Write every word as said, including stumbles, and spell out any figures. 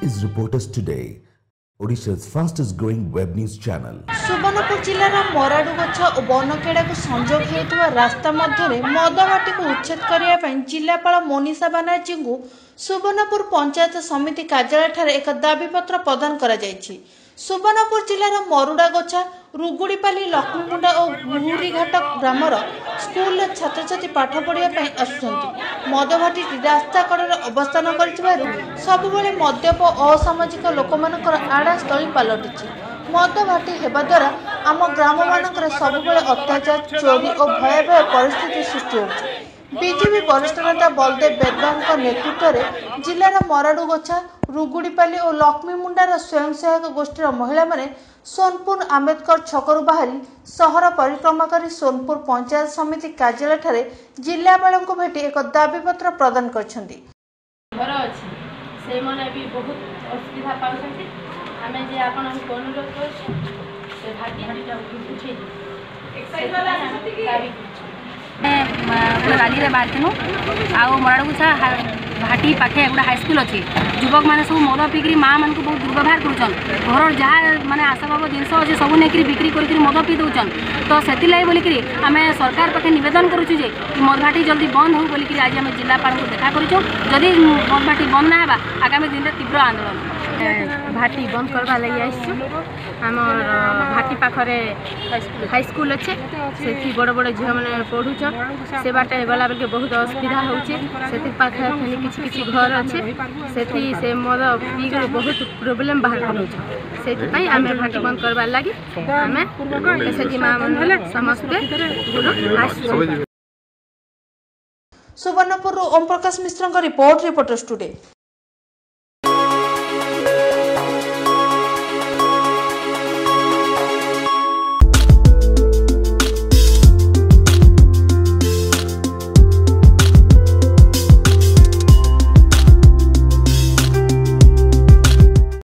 is Reporters Today, Odisha's fastest growing web news channel. Subarnapur जिलार मराडुगछ और बनखेड़ा को संजोग हेउथुवा रास्ता मध्यरे मदभाटी को उच्छेद करिया पई जिलापाल मोनिसा बानर्जी को सुवर्णपुर पंचायत समिति कार्यालय ठारे एक दाबी पत्र प्रदान करा जायछि। सुवर्णपुर जिलार मरुडागछा रुगुड़ीपाली लक्ष्मीमुंडा और गुहुरीघाट ग्रामर स्कूल छात्र छात्री पाठ पढ़िया पई आसुछन्ति। मदभाटी रास्ता कड़े अवस्थान करिथिबारु सबुबेले मद्यप असामाजिक लोकमानकर आड़ास्थली पालटिछि। मदभाटी हेबा द्वारा आम ग्राम मानकर सबुबेले अत्याचार चोरी और भयावह परिस्थिति सृष्टि होछि। बीजेपी वरिष्ठ नेता बलदेव बेदवांक नेतृत्व में जिलार मराडुगछा रुगुड़ीपाली और लक्ष्मीमुंडार स्वयं सहायक गोष्ठीर महिला माने सोनपुर आंबेडकर छकरु बाहरी सहर परिक्रमा करी सोनपुर पंचायत समिति कार्यालय ठारे जिलापाल को भेटी एक दाबी पत्र प्रदान करछन्ति। घर अछि से माने भी बहुत असुविधा पाउछन्ति। हमें जे आपन अनुरोध करछु से भाटी हटिटा उठै एक साइड वाला दाबी गोटे राली रे बाहरनु आ मराडुगछा भाटी पाखे गोटे हाईस्कल अच्छे युवक मैंने सब मद पिक्री माँ मान बहुत दुर्व्यवहार करुचन घर जहाँ माने आशाबाब जिनस अच्छे सब नहीं बिक्री कर मद पी दौन। तो से बोलिक आम सरकार पाखे नवेदन करुचु जे मद भाटी जल्दी बंद हो बोलिक आज आम जिलापाल को देखा करूँ। जदि मद भाटी बंद ना होगा आगामी दिन में तीव्र आंदोलन भाटी बंद करवा लगी आसु। आम भाटी पाखरे हाईस्कल अच्छे से बड़ बड़ झील मैंने पढ़ुचन से बाटे गला बेल बहुत असुविधा होचे। से पाखे किसी किसी घर अच्छे से से मद पी बहुत प्रोब्लेम बाहर करूँ। से आम भाटी बंद करवा लगी आम से माँ समस्ते Suvarnapur Om Prakash Mishra report reporters today.